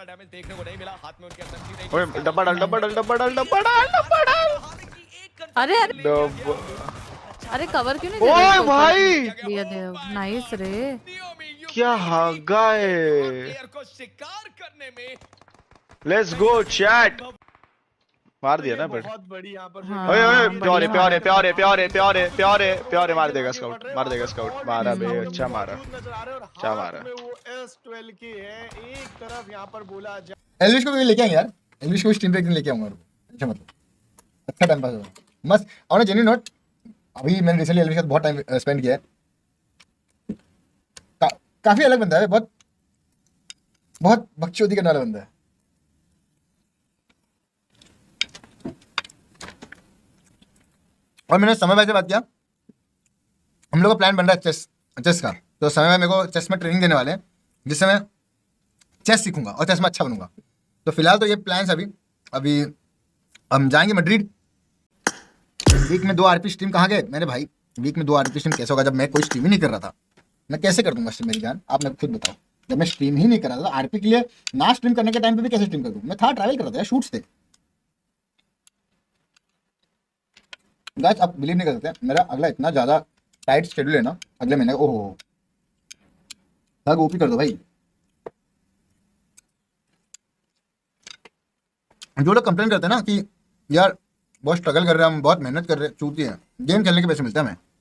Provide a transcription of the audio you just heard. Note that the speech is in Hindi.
ज्यादा डैमेज देखने को नहीं मिला, हाथ में उनके एसएमजी नहीं। ओए डब्बा डाल डब्बा डाल डब्बा डाल डब्बा डाल डब्बा डाल। अरे अरे कवर क्यों नहीं दे रहे? ओए भाई दिया दे। नाइस रे, क्या हागा है। को शिकार करने में लेट्स गो चैट। मार दिया ना बट बहुत बड़ी यहाँ पर हाँ, ओए ओए प्यारे बढ़िया प्यारे मारा। प्यारे प्यारे प्यारे प्यारे प्यारे मार देगा स्काउट, मार देगा स्काउट। मारा बे, अच्छा मारा, अच्छा मारा। वो S12 के है एक तरफ यहाँ पर बोला जाए। एल्विश को भी लेके आएंगे यार, एल्विश को स्ट्रीम पे एक दिन लेके आऊंगा। अच्छा मतलब अच्छा टाइम पास होगा मस्त। और जेन्युइन नोट, अभी मैंने रिसेंटली एल्विश के साथ बहुत टाइम स्पेंड किया है। काफी अलग बंदा है, बहुत बहुत बकचोदी करने वाला बंदा है। और मैंने समय भाई से बात किया, हम लोग का प्लान बन रहा है चेस का। तो समय भाई मेरे को चेस में ट्रेनिंग देने वाले हैं, जिससे मैं चेस सीखूंगा और चेस में अच्छा बनूंगा। तो फिलहाल तो ये प्लान अभी अभी हम जाएंगे मैड्रिड। वीक में 2 आरपी स्ट्रीम कहाँ गए मेरे भाई? वीक में 2 आरपी स्ट्रीम कैसे होगा जब मैं कोई स्ट्रीम ही नहीं कर रहा था? मैं कैसे कर दूंगा स्ट्रीम मेरी जान, आप मेरे को खुद बताओ। जब मैं स्ट्रीम ही नहीं कर रहा था आरपी के लिए, ना स्ट्रीम करने के टाइम पे भी कैसे स्ट्रीम कर दूं? मैं था ट्रैवल कर रहा था, शूट्स थे। गाइस आप बिलीव नहीं कर सकते, मेरा अगला इतना ज्यादा टाइट शेड्यूल है ना अगले महीने। ओहो थग ओपी कर दो भाई। जो लोग कंप्लेन करते हैं ना कि यार बहुत स्ट्रगल कर रहे हैं हम, बहुत मेहनत कर रहे हैं, चूती है। गेम खेलने के पैसे मिलते हैं हमें।